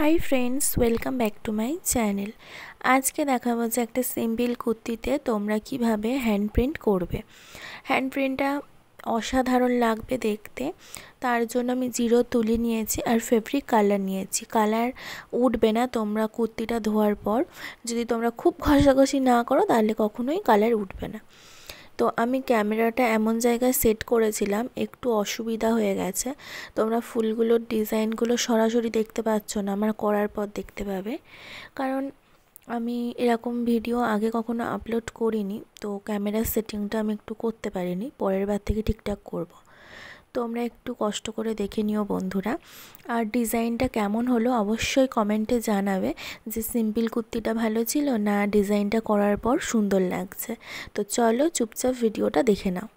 High friends welcome back to my channel. आज के देखाबो जे एक सिम्पल कुर्तीते तोमरा किभाबे हैंड प्रिंट करबे। हैंड प्रिंटटा असाधारण लागबे देखते। तार जोन्नो आमि जिरो तुली नियेछि और फेब्रिक कालार नियेछि। कालार उठबे ना तोमरा कुर्तीटा धोयार पर। यदि तोमरा खूब घषाघषि ना करो ताहले कखनोई कालार उठबे ना। तो आमी क्यामेराटा एमन जायगाय सेट करेছিলাম একটু অসুবিধা হয়ে গেছে। তোমরা ফুলগুলোর ডিজাইনগুলো সরাসরি দেখতে পাচ্ছ না, আমার করার পর দেখতে পাবে। কারণ আমি এরকম ভিডিও আগে কখনো আপলোড করিনি, তো ক্যামেরার সেটিংটা আমি একটু করতে পারিনি। পরের বার থেকে ঠিকঠাক করব। তোমরা একটু কষ্ট করে দেখে নিও বন্ধুরা। আর ডিজাইনটা কেমন হলো অবশ্যই কমেন্টে জানাবে যে সিম্পল কুর্তিটা ভালো ছিল না ডিজাইনটা করার পর সুন্দর লাগছে। তো চলো চুপচাপ ভিডিওটা দেখে নাও।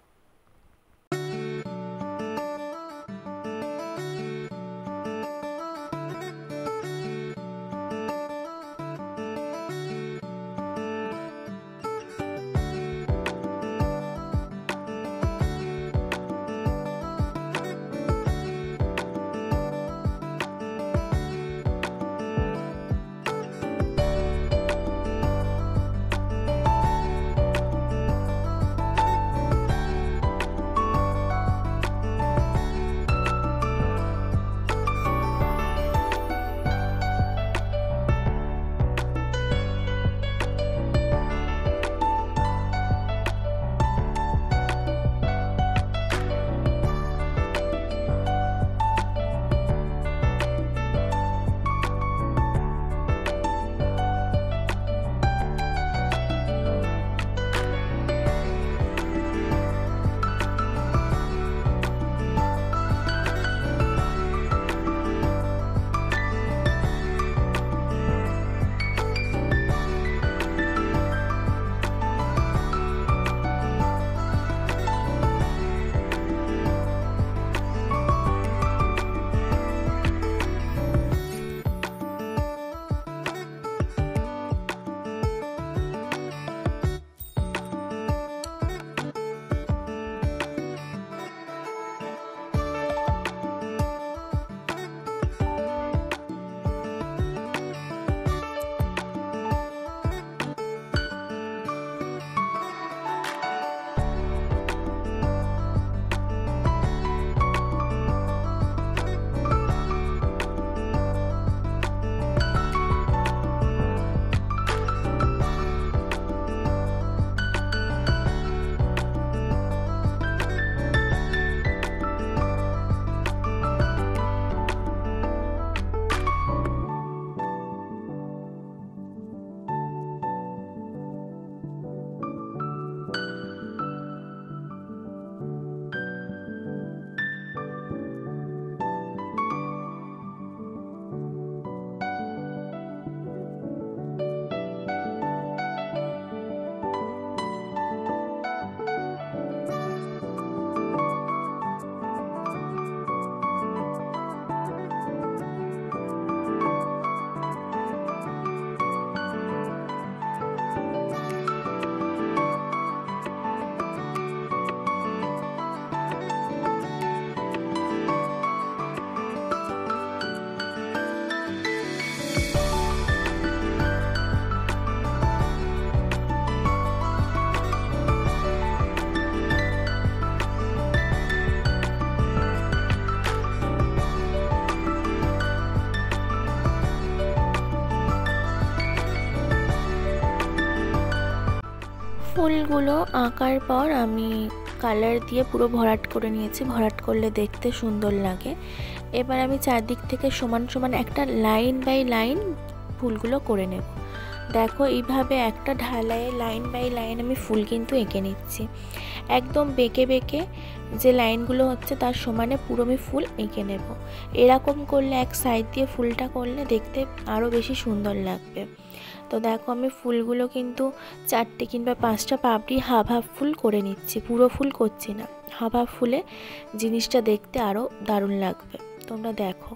ফুলগুলো আঁকার পর আমি কালার দিয়ে পুরো ভরাট করে নিয়েছি। ভরাট করলে দেখতে সুন্দর লাগে। এবার আমি চারদিক থেকে সমান সমান একটা লাইন বাই লাইন ফুলগুলো করে নেব। দেখো এইভাবে একটা ঢালাইয়ে লাইন বাই লাইন আমি ফুল কিন্তু এঁকে নিচ্ছি। একদম বেঁকে বেঁকে যে লাইনগুলো হচ্ছে তার সমানে পুরো আমি ফুল এঁকে নেব। এরকম করলে এক সাইড দিয়ে ফুলটা করলে দেখতে আরও বেশি সুন্দর লাগবে। তো দেখো আমি ফুলগুলো কিন্তু 4টে কিংবা 5টা পাপড়ি হাফ হাফ ফুল করে নিচ্ছি, পুরো ফুল করছি না। হাফ হাফ ফুলে জিনিসটা দেখতে আরও দারুণ লাগবে। তোমরা দেখো।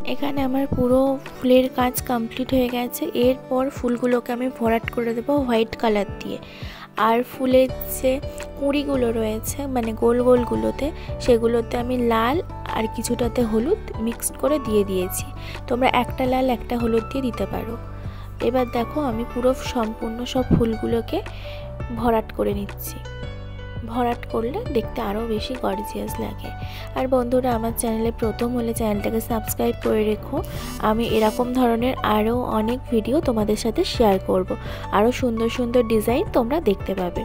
এখানে আমার পুরো ফুলের কাজ কমপ্লিট হয়ে গেছে। এরপর ফুলগুলোকে আমি ভরাট করে দেবো হোয়াইট কালার দিয়ে। আর ফুলের যে কুঁড়িগুলো রয়েছে মানে গোল গোলগুলোতে, সেগুলোতে আমি লাল আর কিছুটাতে হলুদ মিক্সড করে দিয়ে দিয়েছি। তোমরা একটা লাল একটা হলুদ দিয়ে দিতে পারো। এবার দেখো আমি পুরো সম্পূর্ণ সব ফুলগুলোকে ভরাট করে নিচ্ছি। ভরাট করলে দেখতে আরও বেশি গর্জিয়াস লাগে। আর বন্ধুরা, আমার চ্যানেলে প্রথম হলে চ্যানেলটাকে সাবস্ক্রাইব করে রেখো। আমি এরকম ধরনের আরও অনেক ভিডিও তোমাদের সাথে শেয়ার করব। আরও সুন্দর সুন্দর ডিজাইন তোমরা দেখতে পাবে।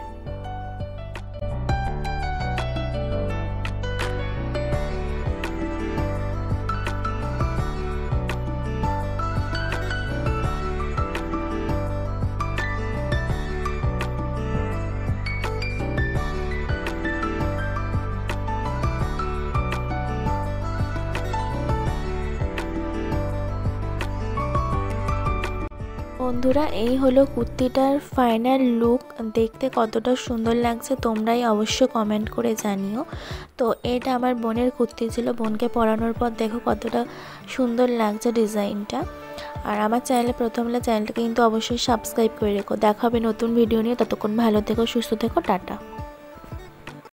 বন্ধুরা, এই হলো কুর্তিটার ফাইনাল লুক। দেখতে কতটা সুন্দর লাগছে তোমরাই অবশ্য কমেন্ট করে জানিও। তো এটা আমার বোনের কুর্তি ছিল, বোনকে পরানোর পর দেখো কতটা সুন্দর লাগছে ডিজাইনটা। আর আমার চ্যানেলে প্রথম হলে চ্যানেলটাকে কিন্তু অবশ্যই সাবস্ক্রাইব করে রেখো। দেখা হবে নতুন ভিডিও নিয়ে। ততক্ষণ ভালো থেকো, সুস্থ থেকো, টাটা।